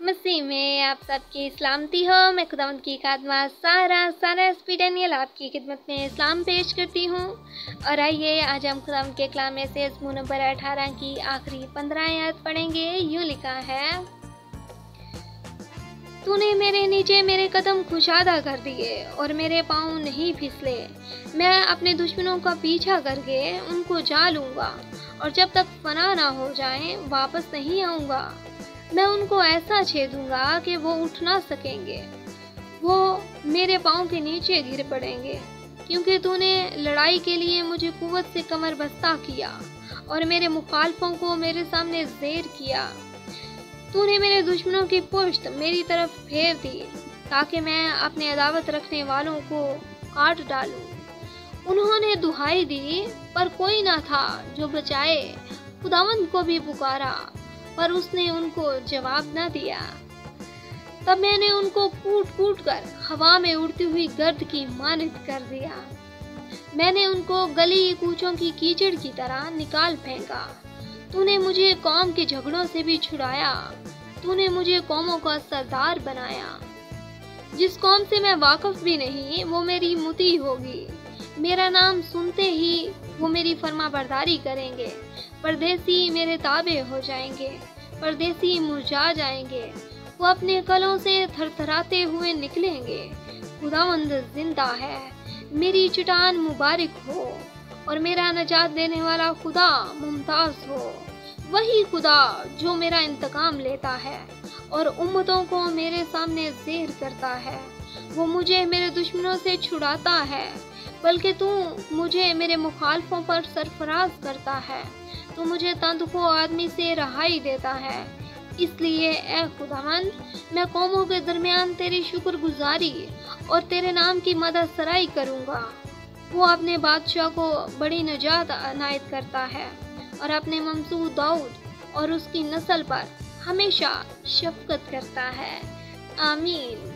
मसीह में आप सबकी सलामती हो। मैं खुदावंद की खादमा सारा स्पीडेनियल आपकी खिदमत में इस्लाम पेश करती हूँ। और आइए आज हम खुदावंद के कलाम में से मज़मूर नंबर 18 की आखिरी 15 आयत पढ़ेंगे। यूँ लिखा है, तूने मेरे नीचे मेरे कदम कुशादा कर दिए और मेरे पाँव नहीं फिसले। मैं अपने दुश्मनों का पीछा करके उनको जा लूँगा और जब तक फना ना हो जाएं वापस नहीं आऊँगा। मैं उनको ऐसा छेदूंगा कि वो उठ ना सकेंगे, वो मेरे पाँव के नीचे गिर पड़ेंगे, क्योंकि तूने लड़ाई के लिए मुझे कुव्वत से कमर बस्ता किया और मेरे मुखालफों को मेरे सामने ज़ेर किया। तूने मेरे दुश्मनों की पुश्त मेरी तरफ फेर दी ताकि मैं अपने अदावत रखने वालों को काट डालूं। उन्होंने दुहाई दी पर कोई ना था जो बचाए। खुदावंद को भी पुकारा पर उसने उनको जवाब न दिया। तब मैंने उनको कूट कूट कर हवा में उड़ती हुई गर्द की मानद कर दिया। मैंने उनको गली कूचों की कीचड़ की तरह निकाल फेंका। तूने मुझे कौम के झगड़ों से भी छुड़ाया। तूने मुझे कौमों का सरदार बनाया। जिस कौम से मैं वाकिफ भी नहीं वो मेरी मुती होगी। मेरा नाम सुनते ही वो मेरी फरमाबरदारी करेंगे। परदेसी मेरे ताबे हो जाएंगे, परदेसी मुरझा जाएंगे, वो अपने कलों से थरथराते हुए निकलेंगे। खुदावंद जिंदा है, मेरी चट्टान मुबारक हो और मेरा नजात देने वाला खुदा मुमताज हो। वही खुदा जो मेरा इंतकाम लेता है और उम्मतों को मेरे सामने ज़ेर करता है। वो मुझे मेरे दुश्मनों से छुड़ाता है, बल्कि तू मुझे मेरे मुखालफों पर सरफराज करता है। तू मुझे तंदुको आदमी से रहाई देता है। इसलिए ए खुदावंद, मैं कौमों के दरमियान तेरी शुक्रगुजारी और तेरे नाम की मदद सराई करूँगा। वो अपने बादशाह को बड़ी नजात अनायत करता है और अपने ममसूद दाऊद और उसकी नस्ल पर हमेशा शफकत करता है। आमीन।